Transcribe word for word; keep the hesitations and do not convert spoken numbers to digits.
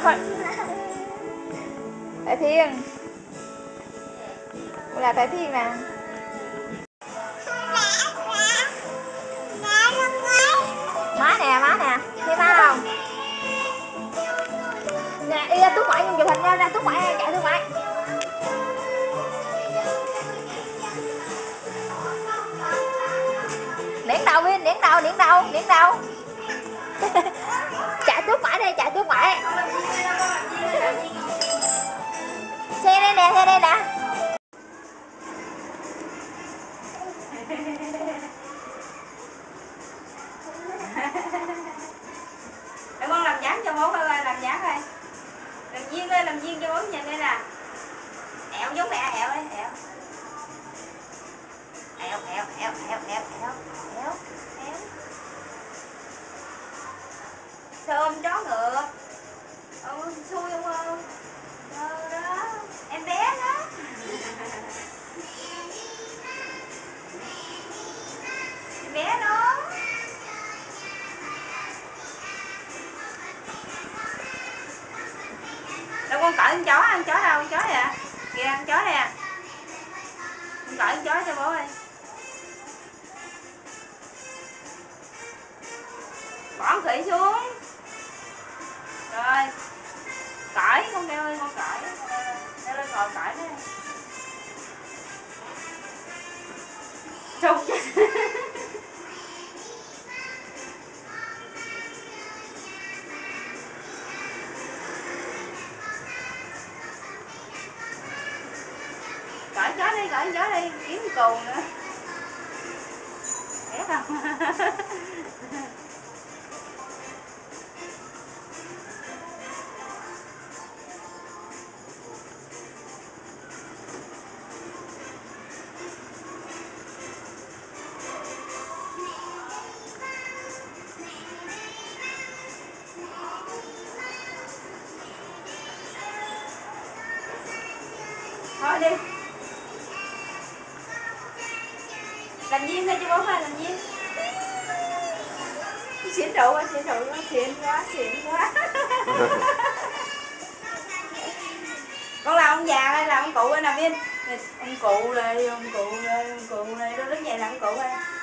Thôi. Tại Thiên. Cô là Tại Thiên nè. Má nè, má nè. Thấy má không? Nè, đi ra Tú ngoại chụp hình nha, ra Tú ngoại, chạy Tú ngoại. Điển đầu Vin, điển đầu, điển đầu, điển đầu. Chạy Tú ngoại đây, chạy Tú ngoại. Xe đây nè, xe đây nè. Để con làm dáng cho bố coi, làm dáng coi. Làm viên lên, làm viên cho bố nhìn đây nè. Ẹo giống mẹ, ẹo đấy, ẹo. Ẹo, ẹo, ẹo, ẹo, ẹo, ẹo, ẹo, ẹo. Sao ôm chó ngược? Ôm xui không không? Ờ đó, em bé đó. Em bé đó. Đâu con cởi con chó, ăn chó đâu, con chó này à? Kìa, ăn chó này à? Con cởi con chó cho bố ơi. Bỏ con khỉ xuống. Rồi. Cởi con kêu ơi, con cởi. Leo lên ngồi cởi đó. Trùng chứ. Cởi chó đi, cởi chó đi, kiếm cùn nữa. Ghét không? Thôi đi. Làm viên thôi cho bố coi, làm viên. Xỉn rượu quá, xỉn rượu quá, xỉn quá, xỉn quá. Con làm ông già đây, làm ông cụ đây nè Viên. Ông cụ đây, ông cụ đây, ông cụ đây, nó đứng dậy làm ông cụ đây.